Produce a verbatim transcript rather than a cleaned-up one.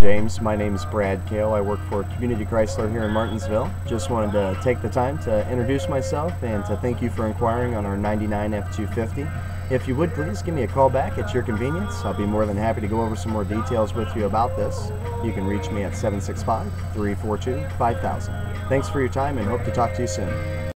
James, my name is Brad Kale. I work for Community Chrysler here in Martinsville. Just wanted to take the time to introduce myself and to thank you for inquiring on our ninety-nine F two fifty. If you would please give me a call back at your convenience. I'll be more than happy to go over some more details with you about this. You can reach me at seven six five, three four two, five thousand. Thanks for your time and hope to talk to you soon.